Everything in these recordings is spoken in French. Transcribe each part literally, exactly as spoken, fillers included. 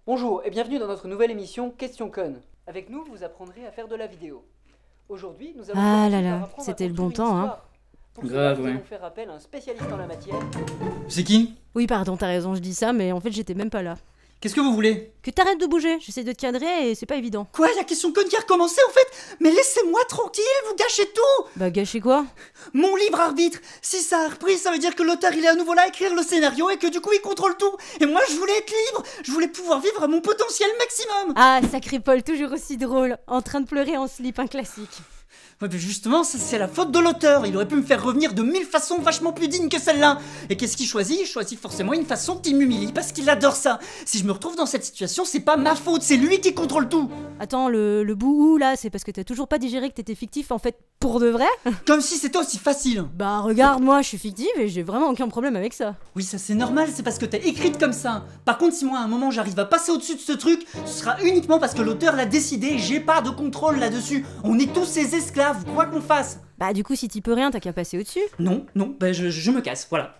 Bonjour et bienvenue dans notre nouvelle émission Question Conne. Avec nous, vous apprendrez à faire de la vidéo. Aujourd'hui, nous allons Ah commencer là par là, apprendre à c'était le construire bon une temps, hein. histoire. Pour cela, Grave, nous ouais. allons faire appel à un spécialiste en la matière. C'est qui? Oui, pardon, t'as raison, je dis ça, mais en fait, j'étais même pas là. Qu'est-ce que vous voulez? Que t'arrêtes de bouger, j'essaie de te cadrer et c'est pas évident. Quoi, la question conne qui a recommencé en fait? Mais laissez-moi tranquille, vous gâchez tout! Bah, gâcher quoi? Mon libre arbitre! Si ça a repris, ça veut dire que l'auteur il est à nouveau là à écrire le scénario et que du coup il contrôle tout! Et moi je voulais être libre! Je voulais pouvoir vivre à mon potentiel maximum! Ah, sacré Paul, toujours aussi drôle, en train de pleurer en slip, un classique. Ouais, mais justement, ça c'est la faute de l'auteur. Il aurait pu me faire revenir de mille façons vachement plus dignes que celle-là. Et qu'est-ce qu'il choisit? Il choisit forcément une façon qui m'humilie parce qu'il adore ça. Si je me retrouve dans cette situation, c'est pas ma faute, c'est lui qui contrôle tout. Attends, le, le bouhou là, c'est parce que t'as toujours pas digéré que t'étais fictif en fait pour de vrai? Comme si c'était aussi facile. Bah, regarde, moi je suis fictive et j'ai vraiment aucun problème avec ça. Oui, ça c'est normal, c'est parce que t'es écrite comme ça. Par contre, si moi à un moment j'arrive à passer au-dessus de ce truc, ce sera uniquement parce que l'auteur l'a décidé, j'ai pas de contrôle là-dessus. On est tous ses esclaves, quoi qu'on fasse. Bah, du coup, si t'y peux rien, t'as qu'à passer au-dessus. Non, non, ben je, je me casse, voilà.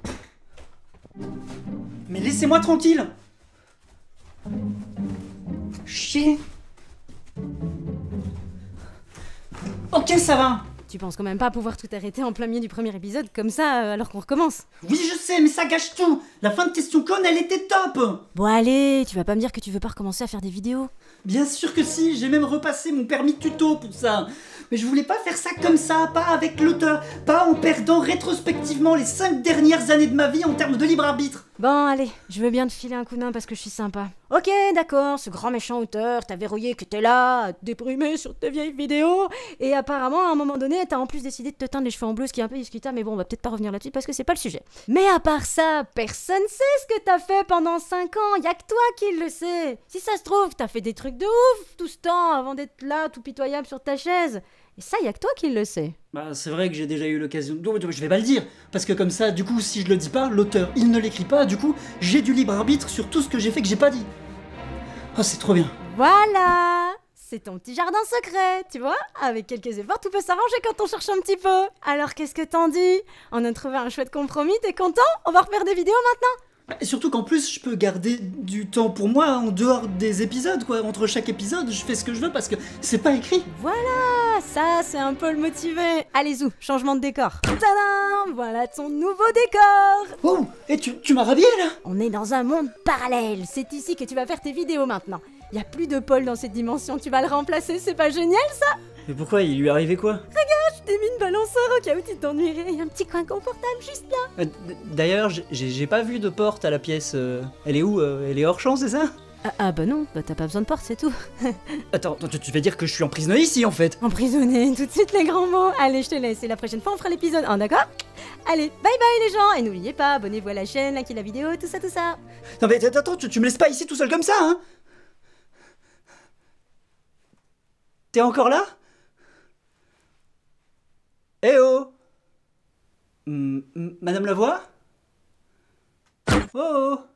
Mais laissez-moi tranquille. Chier. Ok, ça va. Tu penses quand même pas pouvoir tout arrêter en plein milieu du premier épisode comme ça euh, alors qu'on recommence? Oui, je sais, mais ça gâche tout. La fin de Question Conne, elle était top. Bon allez, tu vas pas me dire que tu veux pas recommencer à faire des vidéos? Bien sûr que si, j'ai même repassé mon permis tuto pour ça. Mais je voulais pas faire ça comme ça, pas avec l'auteur, pas en perdant rétrospectivement les cinq dernières années de ma vie en termes de libre arbitre. Bon, allez, je veux bien te filer un coup de main parce que je suis sympa. Ok, d'accord, ce grand méchant auteur t'a verrouillé que t'es là, à te déprimer sur tes vieilles vidéos, et apparemment, à un moment donné, t'as en plus décidé de te teindre les cheveux en bleu, ce qui est un peu discutable, mais bon, on va peut-être pas revenir là-dessus parce que c'est pas le sujet. Mais à part ça, personne sait ce que t'as fait pendant cinq ans, y'a que toi qui le sais. Si ça se trouve, t'as fait des trucs de ouf tout ce temps avant d'être là, tout pitoyable sur ta chaise. Et ça, y'a que toi qui le sais. Bah c'est vrai que j'ai déjà eu l'occasion, donc je vais pas le dire, parce que comme ça, du coup, si je le dis pas, l'auteur, il ne l'écrit pas, du coup, j'ai du libre arbitre sur tout ce que j'ai fait que j'ai pas dit. Oh, c'est trop bien. Voilà! C'est ton petit jardin secret, tu vois? Avec quelques efforts, tout peut s'arranger quand on cherche un petit peu. Alors qu'est-ce que t'en dis? On a trouvé un chouette compromis, t'es content? On va refaire des vidéos maintenant? Et surtout qu'en plus, je peux garder du temps pour moi en dehors des épisodes, quoi. Entre chaque épisode, je fais ce que je veux parce que c'est pas écrit. Voilà, ça c'est un peu le motivé. Allez zou, changement de décor. Tadam! Voilà ton nouveau décor! Oh, et tu, tu m'as rhabillé là? On est dans un monde parallèle, c'est ici que tu vas faire tes vidéos maintenant. Y a plus de Paul dans cette dimension, tu vas le remplacer, c'est pas génial ça? Mais pourquoi? Il lui est arrivé quoi? Je t'ai mis une balançoire au cas où tu t'ennuierais, y a un petit coin confortable juste là. Euh, d- D'ailleurs, j'ai- j'ai pas vu de porte à la pièce. euh, Elle est où? euh, Elle est hors champ, c'est ça? Ah, ah bah non, bah t'as pas besoin de porte, c'est tout. Attends, tu, tu vas dire que je suis emprisonné ici en fait? Emprisonné, tout de suite les grands mots. Allez, je te laisse et la prochaine fois on fera l'épisode, hein, d'accord? Allez, bye bye les gens. Et n'oubliez pas, abonnez-vous à la chaîne, likez la vidéo, tout ça, tout ça. Non mais attends, tu, tu me laisses pas ici tout seul comme ça, hein? T'es encore là? Eh oh! Hmm, hmm, Madame Lavoie? Oh oh!